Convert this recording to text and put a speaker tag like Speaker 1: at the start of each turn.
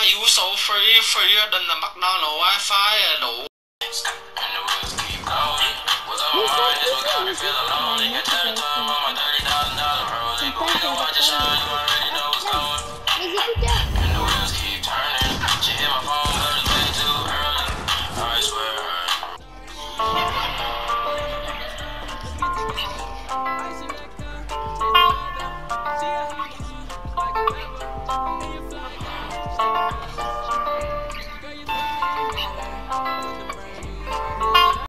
Speaker 1: you so free, freer than the McDonald's Wi-Fi at the and the wheels keep going. Was on my mind, this what got me feeling lonely. Can tell the time on my $30,000 rolling. But when you watch it shine, you already know what's going. And the wheels keep turning. She hit my phone, but it's way too early. I swear.